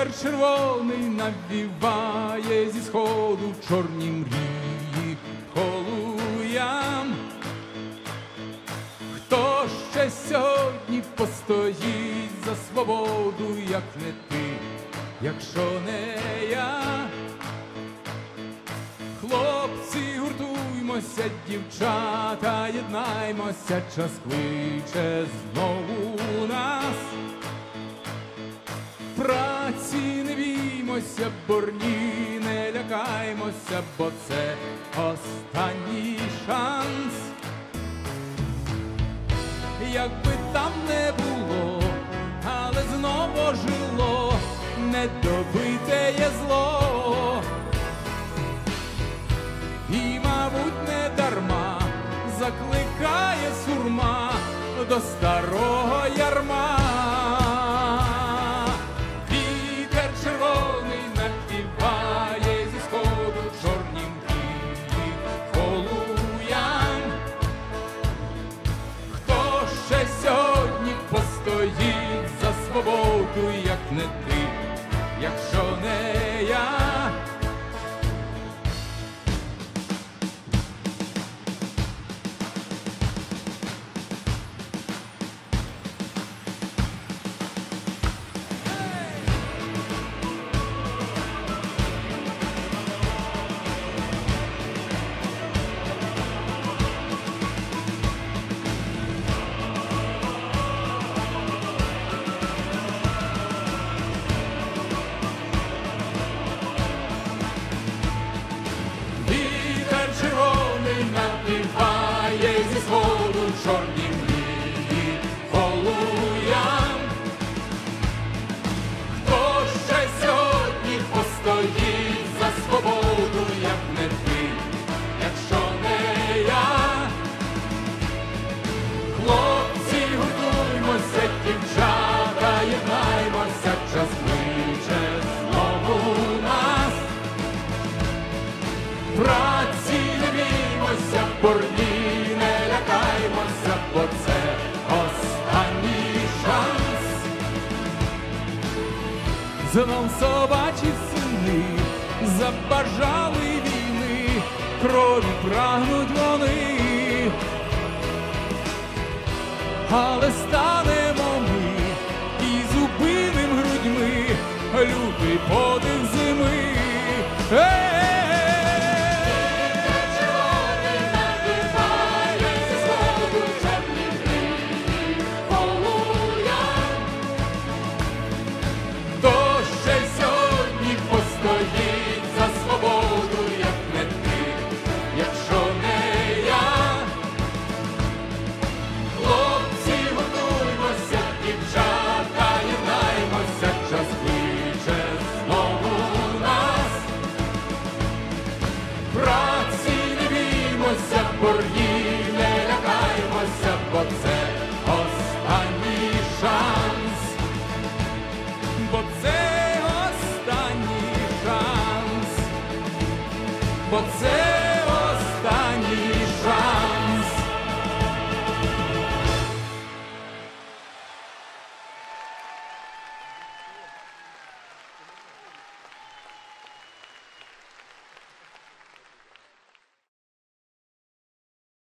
Вітер червоний навіває зі сходу чорні мрії полуям. Хто ще сьогодні постоїть за свободу, як не ти, якщо не я? Хлопці, гуртуймося, дівчата, єднаймося, час кличе знову нас. Праці не біймося, борні, не лякаймося, бо це останній шанс. Якби там не було, але знову жило недобите є зло. І, мабуть, не дарма закликає сурма до старого ярма. Вітер червоний напіває зі сходу чорні мрії полуям. Хто ще сьогодні постоїть за свободу, як не ти, якщо не я? Напіває зі сходу чорні мрії полуям. Хто ще сьогодні постоїть за свободу, як не ти, якщо не я? Хлопці, гуртуймося, дівчата, єднаймося, час кличе знову нас. Праці не біймося, борні, не лякаймося, бо це останній шанс. Знов собачі сини забажали війни, крові прагнуть вони. Але станемо ми і зупиним грудьми лютий подих.